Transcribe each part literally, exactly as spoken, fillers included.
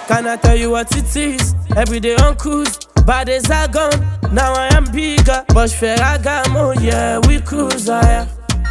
Can I tell you what it is? Every day on cruise, bad days are gone. Now I am bigger, but Ferragamo, yeah, we cruise, ah,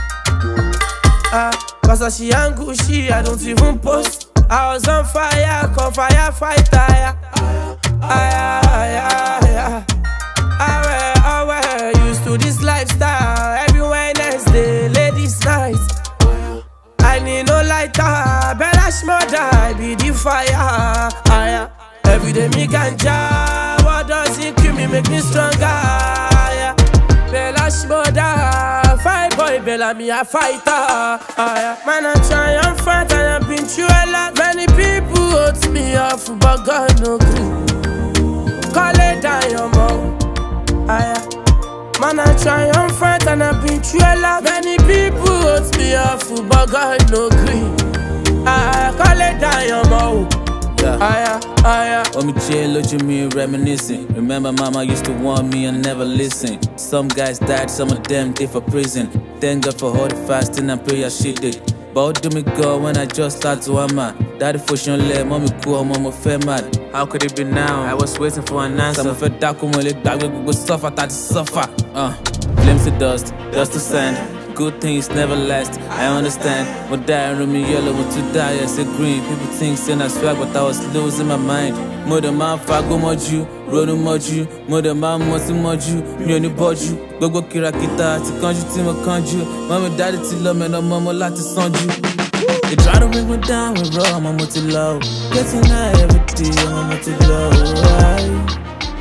ah, cause I see and Gucci, I don't even post. I was on fire, call firefighter, yeah. Ah, yeah, yeah, yeah. I wear, used to this lifestyle. Every Wednesday, ladies' night. I need no lighter, Bella Shmurda, I be the fire. Ah, yeah. Every day me ganja, what doesn't kill me make me stronger. Yeah. Bella Shmurda, fight boy, Bella me a fighter. Ah, yeah. Man I try and fight and I've been through a lot. Many people hurt me off, but God no good. Call it down your mouth. Ah, yeah. Man I try and fight and I've been through a lot. Many people hurt me off, but God no good. Ah, call it down your mouth. Yeah. Aya, aya. Oh, me chill, look at me reminiscing. Remember mama used to warn me and never listen. Some guys died, some of them did for prison. Thank God for all the fasting and prayer she did. But how do me go when I just start to hammer? Daddy for sure let mommy cool, mama fed mad. How could it be now? I was waiting for an answer. Some fed dark when they back, we go suffer, that suffer. Uh, flames to dust, dust to sand. Good things never last, I understand. When die and me yellow, when to die I say green. People think saying I swag, but I was losing my mind. Mother man fago moju, rono moju. Mother man mosi moju, me only boju. Gogo kirakita, ti kanju ti mo kanju. Mommy daddy ti love me, no mama lati sanju. They try to bring me down with raw, mama ti low. Getting high every day, mama ti low.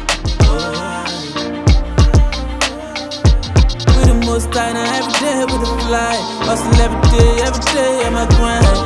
Most time every day with a fly. Hustle every day, every day at my grind.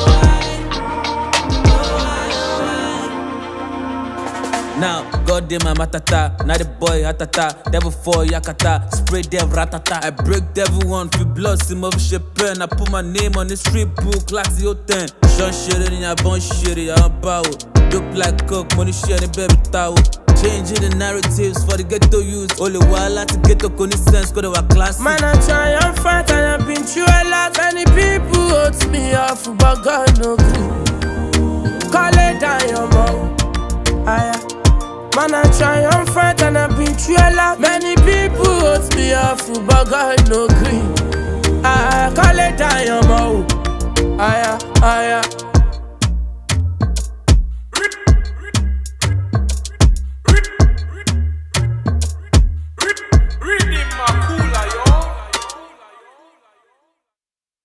Now, God damn my matata. Now the boy hatata. Devil for yakata. Spray devil ratata. I break devil one free blood, sim of shit pen. I put my name on the street book like the ten. Sean shit in your bone shit, I'm power. Look like coke, money shit in baby towel. Changing the narratives for the ghetto youth. Only while I to get to sense, cause they were classic. Man, I try and fight and I've been through a lot. Many people hurt me off, but God no good. Call it down your mouth. Ah, yeah. Man, I try and fight and I've been through a lot. Many people hurt me off, but God no good. Ah, call it down your mouth.